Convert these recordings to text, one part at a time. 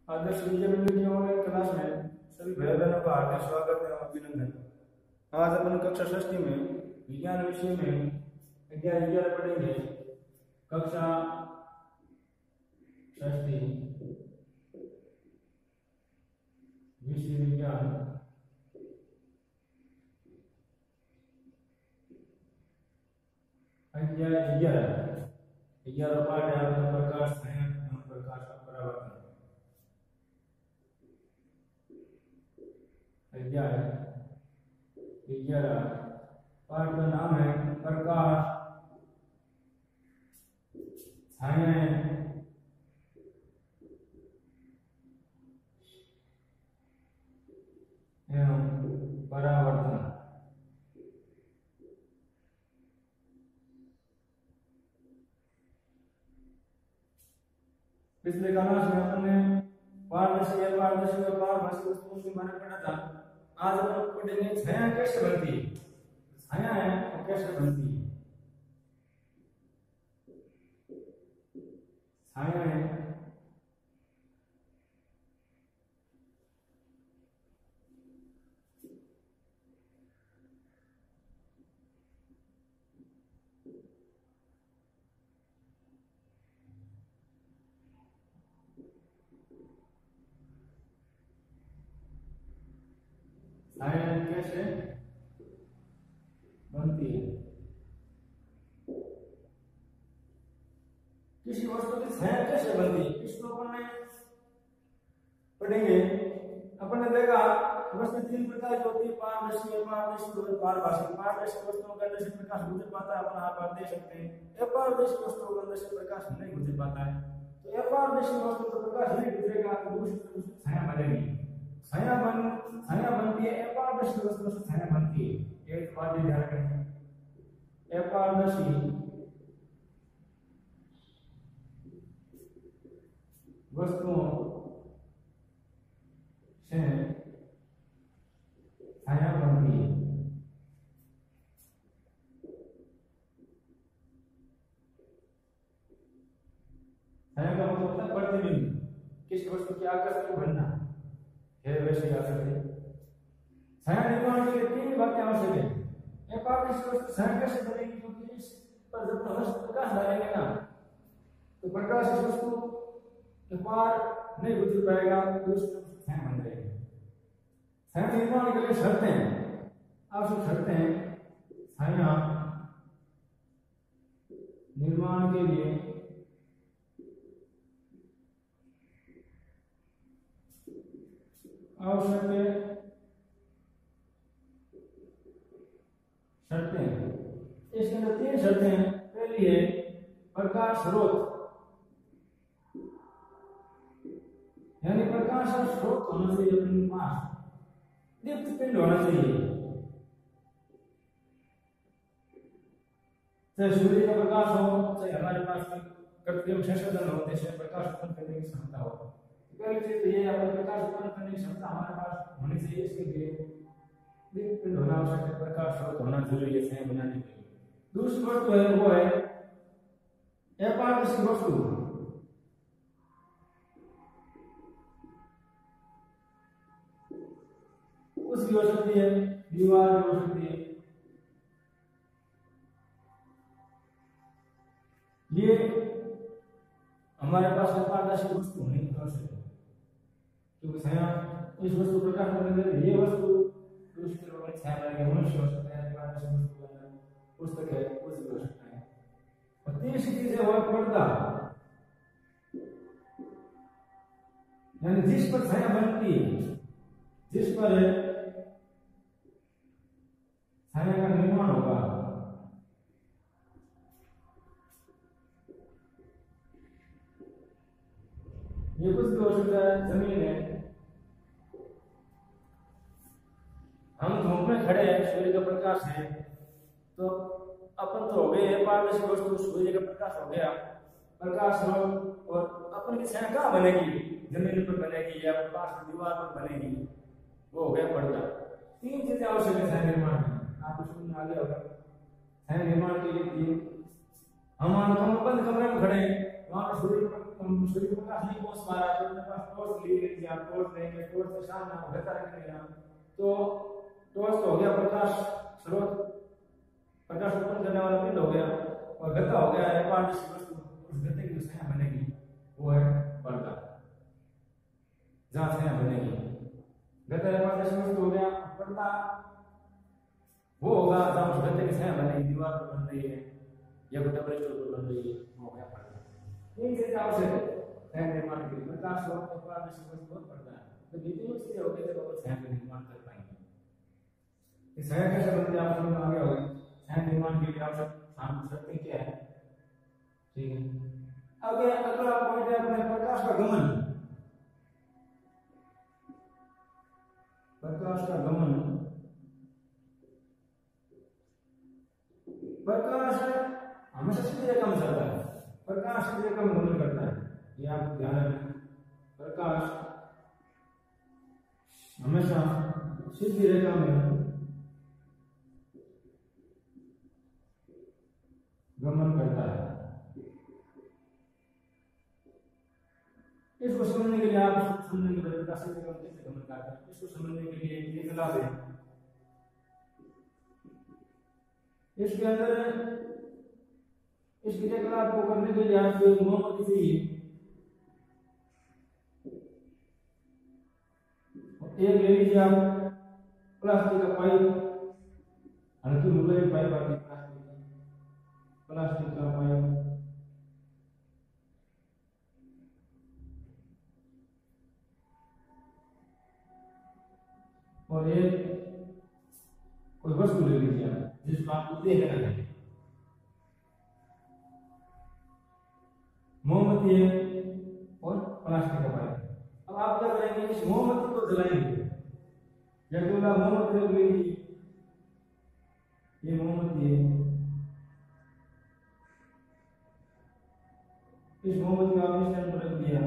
आदर्श विद्यालय की online class में सभी भाई बहनों का हार्दिक स्वागत है और अभिनंदन। आज अपन कक्षा षष्ठी में विज्ञान विषय में अध्याय 11 पढ़ेंगे। कक्षा षष्ठी विषय विज्ञान अध्याय 11 पाठ है आपका प्रकाश संयंत्र एवं प्रकाश का परावर्तन। अध्याय 11 पाठ का नाम है प्रकाश छायाएं एवं परावर्तन। पिछले क्लास में हमने पारदर्शी अपारदर्शी और पारभासी वस्तुओं के बारे में पढ़ा था। आज हम पढ़ेंगे छाया कैसे बनती है। छाया है वो कैसे बनती है। छाया है छाया कैसे बनती है। किसी वस्तु की छाया कैसे बनती है इसको अपन पढ़ेंगे। अपन ने देखा वस्तु तीन प्रकार की होती है, पारदर्शी अपारदर्शी और पारभासी। पारदर्शी वस्तुओं के अंदर से प्रकाश गुजर पाता है, अपन आप देख सकते हैं। अपारदर्शी वस्तुओं के अंदर से प्रकाश नहीं गुजर पाता है। तो अपारदर्शी वस्तु का प्रकाश नहीं गुजरेगा तो दूसरी छाया बनेगी। छाया बनती है अपारदर्शी वस्तुओं से छाया बनती है। एक बात ध्यान रखें, अपारदर्शी वस्तुओं से छाया बनती है। छाया का मतलब होता है प्रतिबिंब। किसी वस्तु की आकृति को बनना है वैसे आकृति। छाया निर्माण के लिए तीन बातें आवश्यक है। अपारदर्शी वस्तु छाया कैसे बनेगी, क्योंकि इस पर जब हम प्रकाश डालेंगे ना तो प्रकाश इस वस्तु के पार नहीं गुजर पाएगा, तो उसमें छाया बन जाएगी। छाया निर्माण के लिए शर्तें आवश्यक शर्तें हैं। छाया निर्माण के लिए आवश्यक शर्तें, इसके अंदर तीन शर्तें हैं। पहली है प्रकाश स्रोत, यानी प्रकाश का स्रोत होना चाहिए अपने पास, दीप्त पिंड होना चाहिए। चाहे सूर्य का प्रकाश हो, चाहे हमारे पास कृत्रिम संशोधन हो, जैसे प्रकाश उत्पन्न करने की क्षमता हो। पहली चीज तो ये है प्रकाश उत्पन्न करने की क्षमता हमारे पास होनी चाहिए। इसके लिए दीप्त पिंड होना आवश्यक है, प्रकाश स्रोत होना जरूरी है छाया बनाने के लिए। दूसरी वस्तु है वो है अपारदर्शी वस्तु। कुछ भी हो सकती है, दीवार भी हो सकती है। ये हमारे पास अपारदर्शी वस्तु होनी आवश्यक है, क्योंकि छाया इस वस्तु प्रकाश करने के लिए ये वस्तु उसके ऊपर छाया लगेगी। मनुष्य हो सकता है, अपारदर्शी वस्तु के अंदर पुस्तक है, कुछ भी हो सकता है। और तीसरी चीज है वो पर्दा, यानी जिस पर छाया बनती है, जिस पर छाया का निर्माण होगा। ये कुछ भी हो सकता है। जमीन है, हम धूप में खड़े हैं, सूर्य का प्रकाश है, तो अपन तो हो गए पारदर्शी वस्तु, सूर्य का प्रकाश हो गया प्रकाश हो, और अपन की छाया कहाँ बनेगी, जमीन पर बनेगी या पास दीवार पर बनेगी, वो हो गया पर्दा। तीन चीजें आवश्यक है छाया निर्माण में। आप उसमें आगे होगा छाया निर्माण के लिए तीन। हम बंद कमरे में खड़े हैं वहां पे सूर्य प्रकाश नहीं पहुंच पा रहा है, तो अपने पास टॉर्च लीजिए, आप टॉर्च लेंगे, टॉर्च से सामने आप गत्ता रखेंगे ना, तो टॉर्च तो हो गया प्रकाश स्रोत, प्रकाश उत्पन्न करने वाला पिंड हो गया, और गत्ता हो गया एक बार वस्तु, उस गत्ते की जो छाया बनेगी वो है पर्दा, जहां छाया बनेगी। गत्ता एक बार वस्तु हो गया, पर्दा वो होगा जहां उस गत्ते की छाया बनेगी, दीवार पर बन रही है या कोई टेबल स्टोर पर बन रही है, वो हो गया पर्दा। तीन चीजें आवश्यक है छाया निर्माण के लिए, प्रकाश स्रोत, पारदर्शी वस्तु और पर्दा। तो ये तीनों चीजें हो गई जब आप छाया का निर्माण कर पाएंगे। इस छाया कैसे बनती है आप समझ में आ गया होगा। छाया निर्माण के लिए आवश्यक शक्ति क्या है, ठीक है। आगे अगला पॉइंट है अपने प्रकाश का गमन। प्रकाश का गमन, प्रकाश हमेशा सीधी रेखा में चलता है, प्रकाश सीधी रेखा में गमन करता है, ये आप ध्यान रखें। प्रकाश हमेशा सीधी रेखा में गमन करता है। इसको समझने के लिए आप समझने के लिए प्रकाश सीधी रेखा में कैसे गमन करता है, इसको समझने के लिए एक क्रियाकलाप है। इसके अंदर इस क्रियाकलाप को करने के लिए आपको एक मोमबत्ती चाहिए, एक ले लीजिए आप प्लास्टिक का पाइप, हल्की मुलायम पाइप आती है प्लास्टिक का पाइप, और एक कोई वस्तु ले लीजिए आप जिसको आपको देखना है। मोमबत्ती है और प्लास्टिक का पाइप। अब आप क्या करेंगे, इस मोमबत्ती को जलाएंगे, या तो आप मोमबत्ती रख लीजिए, ये मोमबत्ती है, इस मोमबत्ती को आपने स्टैंड पर रख दिया,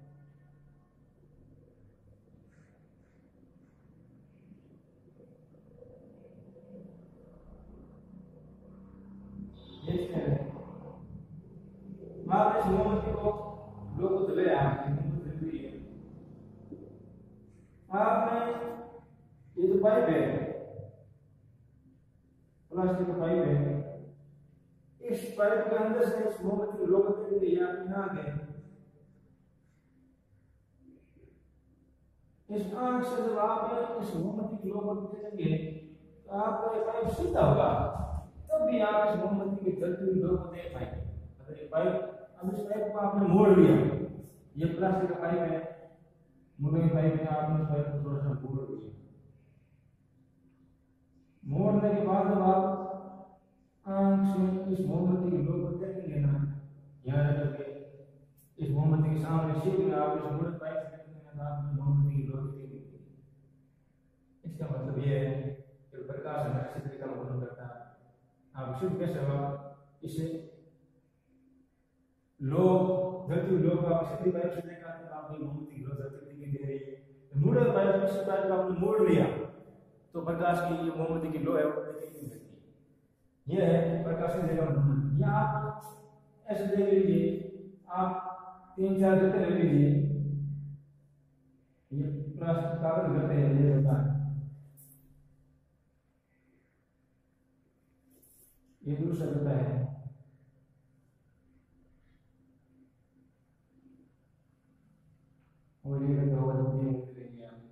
ये स्टैंड है। आप इस मोमबत्ती को लोग जले, आपने ये जो पाइप है प्लास्टिक का पाइप है, इस पाइप के अंदर से इस मोमबत्ती को लोग करेंगे या ना गए, इस आंख से जब आप इस मोमबत्ती की लोग करेंगे तो आपका ये पाइप सीधा होगा, तब भी आप इस मोमबत्ती की जलती हुई लोग देख पाएंगे। अगर ये पाइप, अब इस पाइप को आपने मोड़ लिया, ये प्लास्टिक का पाइप है, मुर्गे पाइप में आपने इस पाइप को थोड़ा सा मोड़ दिया, मोड़ने के बाद जब आप आंख से इस मोमबत्ती की लो को देखेंगे ना, यहाँ रखकर इस मोमबत्ती के सामने सीधे आप इस मुर्गे पाइप से देखेंगे ना, आप मोमबत्ती की लो दिखेगी। इसका मतलब ये है कि प्रकाश हमें अच्छी तरीके का गमन करता है। आप सिर्फ कैसे होगा, इसे लो जलती हुई लो को आप सीधी पाइप से देखा तो आपको मोमबत्ती की लो जलती दिखाई दे रही है। मुर्गे पाइप से पाइप को आपने मोड़ लिया तो प्रकाश की ये मोमबत्ती की लो है वो दिखाई नहीं देती। ये है प्रकाश की जगह गमन। या आप ऐसे देख लीजिए, आप 3-4 गत्ते ले लीजिए, ये प्लास्टिक कागज गत्ते हैं, ये होता है, ये दूसरा गत्ता है, और ये गत्ता होगा तो 3 गत्ते लेंगे आप।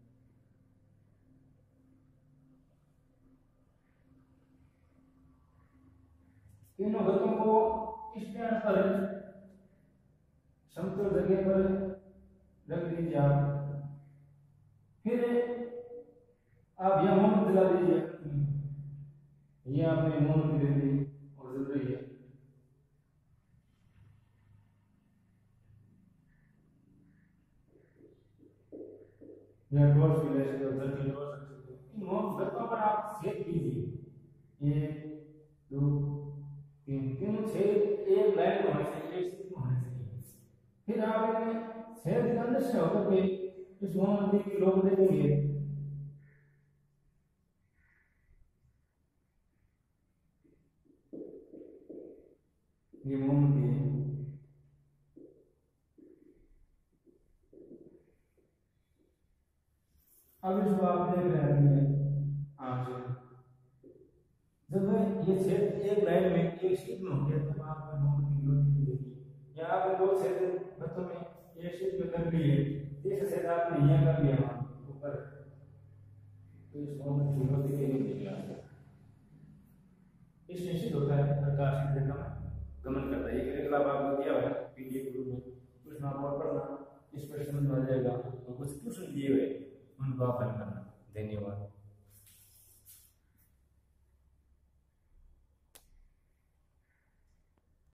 तीनों गत्तों को स्टैंड पर समतल जगह पर रख दीजिए आप, फिर आप यह मोमबत्ती जला दीजिए, ये आपने मोमबत्ती दे दी और जल रही है। यह टॉर्च भी ले सकते हो, जल्दी टॉर्च रख सकते हो। इन मोमबत्तियों पर आप छेद कीजिए, 1 2 3, तीनों छेद एक लाइन में होने चाहिए, एक स्थिति में होने चाहिए। फिर आप इन्हें छेद के अंदर से होकर के इस मोमबत्ती की लो को देखेंगे, ये मोमबत्ती है, जो आप देख रहे हैं आंख से, जब ये छेद एक लाइन में एक शीट में होंगे तब आपको मोमबत्ती की रोशनी मिलेगी। या आपने दो छेद बच्चों में एक शीट में कर ली है, तीसरा छेद आपने यहाँ कर लिया ऊपर, तो इस मोमबत्ती की रोशनी के लिए इस निश्चित होता है प्रकाश की दिशा में गमन करता है। ये अगला आपको दिया हुआ है पीडीएफ ग्रुप में, कुछ आप और पढ़ना, इस पर समझ में आ जाएगा। तो कुछ ट्यूशन दिए हुए उनको आप हल करना। धन्यवाद।